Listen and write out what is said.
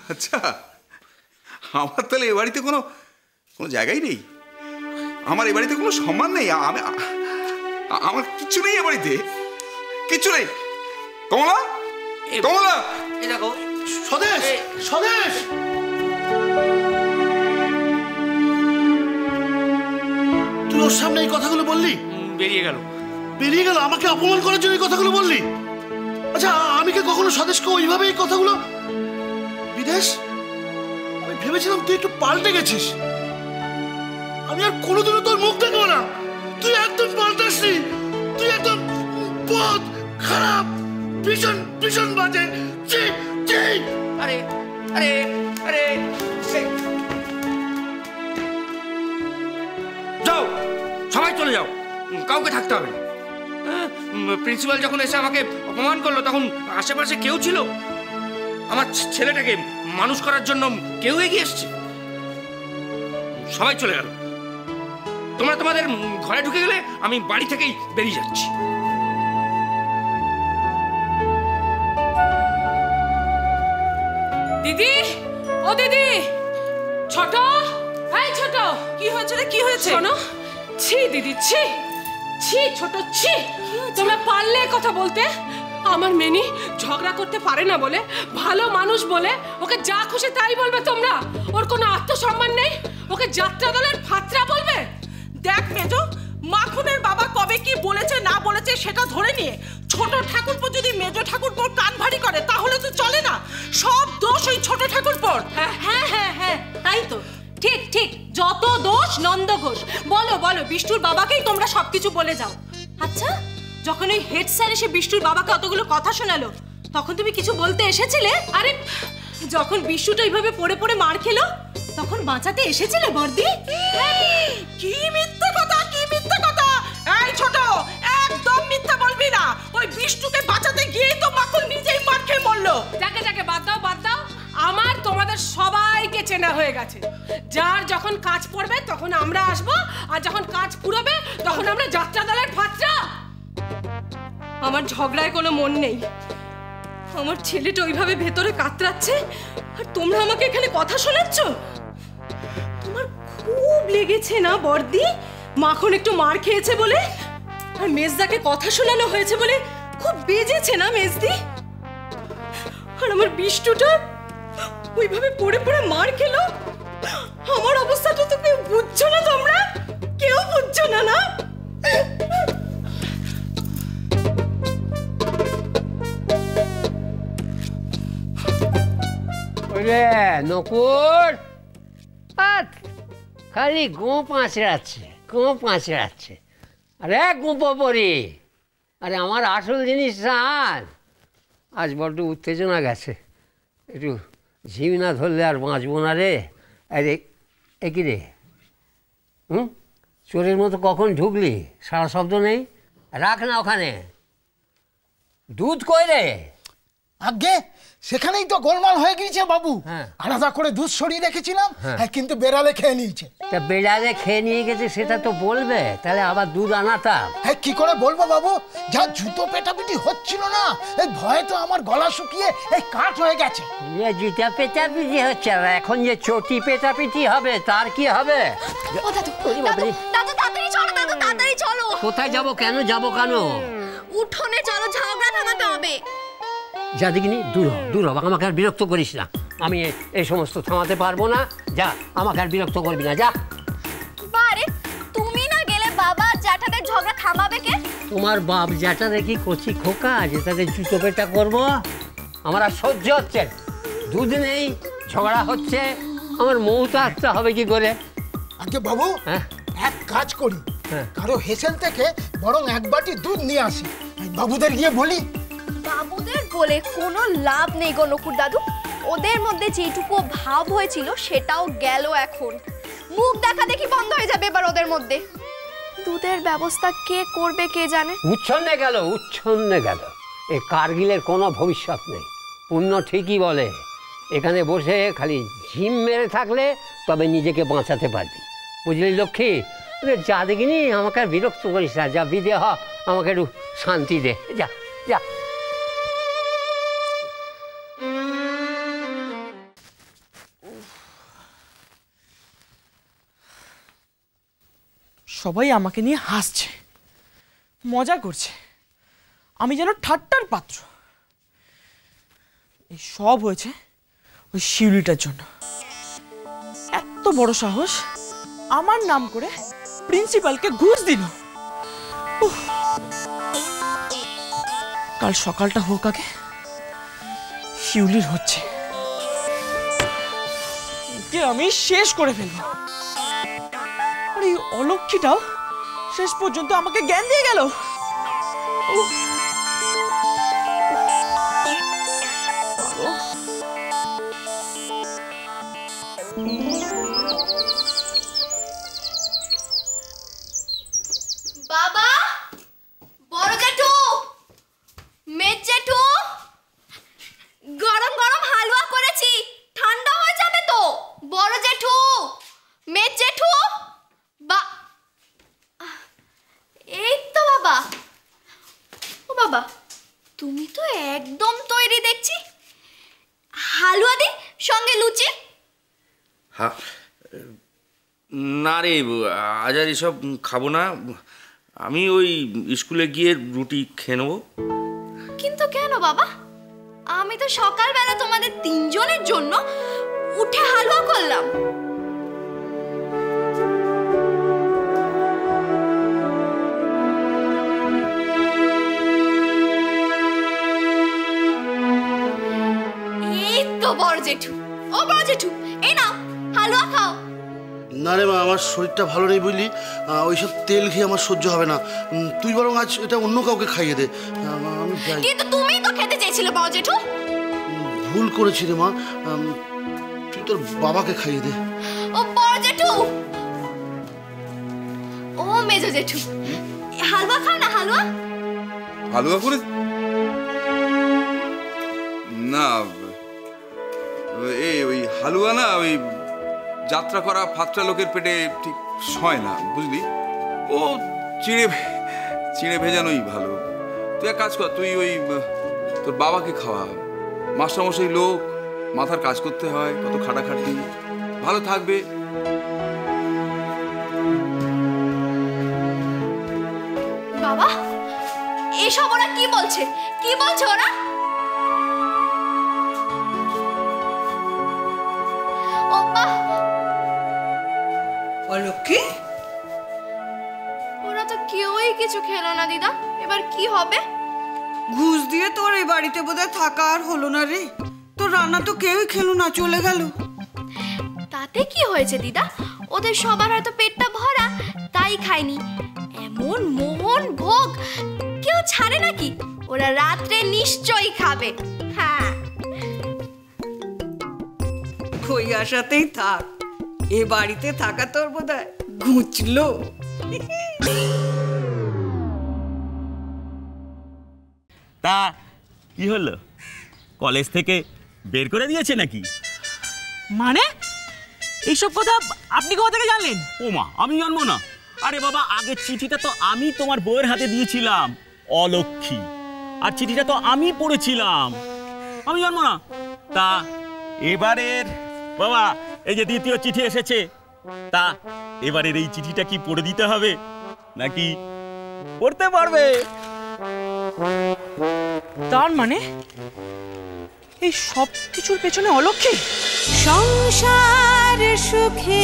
আচ্ছা, আমার তাহলে এ বাড়িতে কোনো কোনো জায়গাই নেই, আমার এ বাড়িতে কোনো সম্মান নেই, আমার কিচ্ছু নেই এ বাড়িতে, কিচ্ছু নেই। কমলা, কমলা, এই দেখো স্বদেশ, স্বদেশ। তুই ওর সামনে এই কথাগুলো বললি? বেরিয়ে গেল। বেরিয়ে গেল? আমাকে অপমান করার জন্য এই কথাগুলো বললি? আচ্ছা, আমি কি কখনো স্বদেশকে ওইভাবে এই কথাগুলো? বিদেশ, আমি ভেবেছিলাম তুই একটু পাল্টে গেছিস, আমি আর কোনোদিনও তোর মুখ দেখবো না। তুই একদম পাল্টাসনি, তুই একদম বদ, খারাপ, ভীষণ ভীষণ বাজে। আরে আরে আরে যাও, সবাই চলে যাও, কাউকে থাকতে হবে না। প্রিন্সিপাল যখন এসে আমাকে অপমান করলো তখন আশেপাশে কেউ ছিল? আমার ছেলেটাকে মানুষ করার জন্য কেউ এগিয়ে এসছে? সবাই চলে গেল। তোমরা তোমাদের ঘরে ঢুকে গেলে আমি বাড়ি থেকেই বেরিয়ে যাচ্ছি। দিদি, ও দিদি, ছোট, এই ছোট, কি হয়েছে রে? কি হয়েছে? শোনো, ছি দিদি, ছি ছি, ছোট ছি। তোমরা পারলে কথা বলতে? আমার মেনি ঝগড়া করতে পারে না বলে, ভালো মানুষ বলে ওকে যা খুশি তাই বলবে তোমরা? ওর কোনো আত্মসম্মান নেই, ওকে যাত্রা দলের ফাত্রা বলবে? দেখ মেজো, মাখনের বাবা কবে কি বলেছে না বলেছে সেটা ধরে নিয়ে ছোট ঠাকুরপো যদি মেজো ঠাকুরপোর কান ভারী করে তাহলে তো চলে না। সব দোষ ওই ছোট ঠাকুরপোর। হ্যাঁ হ্যাঁ হ্যাঁ, তাই তো, ঠিক ঠিক, যত দোষ নন্দ ঘোষ। বলো বলো, বিষ্টুর বাবাকেই তোমরা সবকিছু বলে যাও। আচ্ছা, যখন ওই হেড স্যার এসে বিষ্টুর বাবাকে অতগুলো কথা শোনালো তখন তুমি কিছু বলতে এসেছিলে? আরে যখন বিষ্টুটা এইভাবে পড়ে পড়ে মার খেলো তখন বাঁচাতে এসেছিলে বর্দি? কি মিথ্যে কথা, কি মিথ্যে কথা! এই ছোট, একদম মিথ্যা বলবি না। ওই বিষ্টুকে বাঁচাতে গিয়ে তো মাখন নিজেই মার খেয়ে মরলো। যাকে যাকে বাদ দাও, বাদ দাও। আমার তোমাদের সবাইকে চেনা হয়ে গেছে। যার যখন কাজ পড়বে তখন আমরা আসবো, আর যখন কাজ পুরোবে তখন আমরা যাত্রা দলের ফাত্রা। আমার ঝগড়ায় কোনো মন নেই। আমার ছেলেটা ওইভাবে ভেতরে কাতরাচ্ছে আর তোমরা আমাকে এখানে কথা শোনাচ্ছ। তোমার খুব লেগেছে না বর্দি? মাখন একটু মার খেয়েছে বলে আর মেজদাকে কথা শোনানো হয়েছে বলে খুব বেজেছে না মেজদি? আর আমার বিষ্টুটা ওইভাবে পড়ে পড়ে মার খেলো। আমার অবস্থাটা তো কেউ বুঝছো না, তোমরা কেউ বুঝছো না, না? ওরে নকুর, খালি গোপ আঁচড়াচ্ছে, গোপ আঁচড়াচ্ছে। আরে গোপো পরি, আরে আমার আসল জিনিস আজ বড্ড উত্তেজনা গেছে, একটু ঝিম না ধরলে আর বাঁচবো না রে। আরে একই রে, চোরের মতো কখন ঢুকলি? সারা শব্দ নেই, রাখ না ওখানে। দুধ কই রে? আগে সেখানেই তো গোলমাল হয়ে গিয়েছে বাবু। আলাদা করে দুধ সরিয়ে রেখেছিলাম, কিন্তু বেড়ালে খেয়ে নিয়েছে। তা বেড়ালে খেয়ে নিয়ে গেছে সেটা তো বলবে, তাহলে আবার দুধ আনাতাম। হ্যাঁ, কি করে বলবো বাবু? যা জুতো পেটাপিটি হচ্ছিল না, এই ভয়ে তো আমার গলা শুকিয়ে এই কাঠ হয়ে গেছে। জুতা পেটাপিটি হচ্ছে, আর এখন যে চটি পেটাপিটি হবে তার কি হবে? তাড়াতাড়ি চলো। কোথায় যাবো? কেন যাবো? কেন? উঠোনে চলো, ঝগড়া থামাতে হবে। যা দেখিনি, দূর হ, আমাকে আর বিরক্ত করিস না। আমি এই সমস্ত থামাতে পারবো না। যা, আমাকে আর বিরক্ত করবি না, যা। বারে, তুমি না গেলে বাবা জ্যাঠাদের ঝগড়া থামাবে কে? তোমার বাপ জ্যাঠা দেখি কচি খোকা, যে তাদের জুতো পেটা করবো? আমার আর সহ্য হচ্ছে, দুধ নেই, ঝগড়া হচ্ছে, আমার মৌত আসতে হবে কি করে? আগে বাবু, এক কাজ করি, কারো হেসেল থেকে বরং এক বাটি দুধ নিয়ে আসি, বাবুদের গিয়ে বলি। বাবুদের বলে কোনো লাভ নেই গো নকুর দাদু। ওদের মধ্যে যেটুকু ভাব হয়েছিল সেটাও গেল। এখন মুখ দেখা দেখি বন্ধ হয়ে যাবে এবার ওদের মধ্যে। দুধের ব্যবস্থা কে করবে কে জানে। উচ্ছন্নে গেল। এই কার্গিলের কোনো ভবিষ্যৎ নেই। পুণ্য ঠিকই বলে, এখানে বসে খালি ঝিম মেরে থাকলে তবে নিজেকে বাঁচাতে পারবি, বুঝলি লক্ষ্মী? যা দেখিনি, আমাকে আর বিরক্ত করিস না, যা বিদে হ, আমাকে একটু শান্তি দে, যা যা। সবাই আমাকে নিয়ে হাসছে, মজা করছে, আমি যেন ঠাট্টার পাত্র। এই সব হয়েছে ওই শিউলিটার জন্য। এত বড় সাহস, আমার নাম করে প্রিন্সিপালকে ঘুষ দিল। কাল সকালটা হোক আগে, শিউলির হচ্ছে, একে আমি শেষ করে ফেলবো। আর এই অলক্ষীটাও শেষ পর্যন্ত আমাকে জ্ঞান দিয়ে গেল। বাবা, বড় জেঠু, মেজ জেঠু, গরম গরম হালুয়া করেছি, ঠান্ডা হয়ে যাবে তো। বড় জেঠু, মেজ জেঠু, এই তো বাবা। ও বাবা, তুমি তো একদম তৈরি দেখছি। হালুয়া দি সঙ্গে লুচি। হ্যাঁ, না রে, আজ আর এসব খাবো না। আমি ওই স্কুলে গিয়ে রুটি খেয়ে নেবো। কিন্তু কেন বাবা? আমি তো সকালবেলা তোমাদের তিনজনের জন্য উঠে হালুয়া করলাম। এই তো বড় জেঠু, ও বড় জেঠু, এই নাও হালুয়া খাও। না রে মা, আমার শরীরটা ভালো নেই বুঝলি, ওইসব তেল খেয়ে আমার সহ্য হবে না। তুই বরং আজ এটা অন্য কাউকে খাইয়ে দে। আমি যাই। কিন্তু তুমিই তো খেতে চেয়েছিলে বড় জেঠু। ভুল করেছি রে মা, তুই তোর বাবাকে খাইয়ে দে। ও বড় জেঠু, ও মেজো জেঠু, হালুয়া খাও না। হালুয়া হালুয়া করে না, ওই হালুয়া না, ওই যাত্রা করা ফাত্রা লোকের পেটে ঠিক হয় না বুঝলি। ও চিড়ে ভেজানোই ভালো। তুই এক কাজ কর, তুই ওই তোর বাবাকে খাওয়া। মাস্টারমশাই লোক, মাথার কাজ করতে হয়, কত খাটাখাটি, ভালো থাকবে। বাবা, এসব ওরা কি বলছে? কি বলছে ওরা? অলক্ষী, ওরা তো কেউই কিছু খেলো না দিদা, এবার কি হবে? ঘুষ দিয়ে তোর এই বাড়িতে বোধহয় থাকা আর হলো না রে। তোর রান্না তো কেউই খেলো না, চলে গেল। তাতে কি হয়েছে দিদা? ওদের সবার হয়তো পেটটা ভরা, তাই খায়নি। এমন মোহন ভোগ কেউ ছাড়ে নাকি? ওরা রাত্রে নিশ্চয়ই খাবে। হ্যাঁ, ওই আশাতেই থাক, এ বাড়িতে থাকা তোর বোধহয় ঘুচলো। তা কি হলো, কলেজ থেকে বের করে দিয়েছে নাকি? মানে এইসব কথা আপনি কোথা থেকে জানলেন? ও মা, আমি জানবো না? আরে বাবা, আগের চিঠিটা তো আমি তোমার বউয়ের হাতে দিয়েছিলাম, অলক্ষী, আর চিঠিটা তো আমি পড়েছিলাম, আমি জানবো না? তা এবারের বাবা এই যে দ্বিতীয় চিঠি এসেছে, তা এবারের এই চিঠিটা কি পড়ে দিতে হবে নাকি পড়তে পারবে? তার মানে এই সব কিছুর পেছনে অলক্ষী? সংসার সুখে